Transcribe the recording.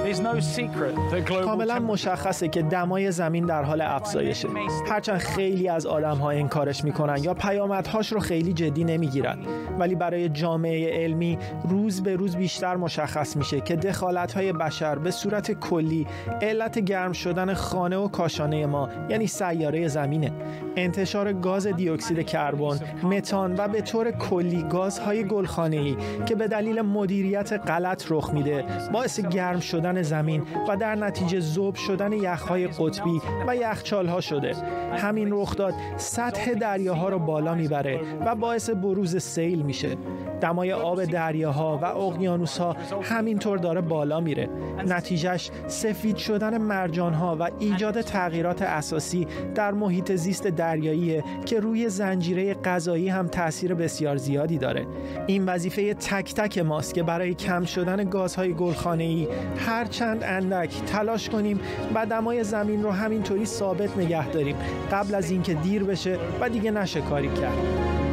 کاملا مشخصه که دمای زمین در حال افزایشه. هرچند خیلی از آدم‌ها انکارش میکنن یا پیامدهاش رو خیلی جدی نمیگیرن، ولی برای جامعه علمی روز به روز بیشتر مشخص میشه که دخالت‌های بشر به صورت کلی علت گرم شدن خانه و کاشانه ما، یعنی سیاره زمینه. انتشار گاز دی اکسید کربن، متان و به طور کلی گازهای گلخانه‌ای که به دلیل مدیریت غلط رخ میده باعث گرم شدن زمین و در نتیجه ذوب شدن یخ‌های قطبی و یخچال‌ها شده. همین رخداد سطح دریاها رو بالا میبره و باعث بروز سیل میشه. دمای آب دریاها و اقیانوس‌ها همینطور داره بالا میره. نتیجهش سفید شدن مرجان‌ها و ایجاد تغییرات اساسی در محیط زیست دریاییه که روی زنجیره غذایی هم تأثیر بسیار زیادی داره. این وظیفه تک تک ماست که برای کم شدن گازهای گلخانه‌ای هر چند اندک تلاش کنیم و دمای زمین رو همینطوری ثابت نگه داریم قبل از اینکه دیر بشه و دیگه نشه کاری کرد.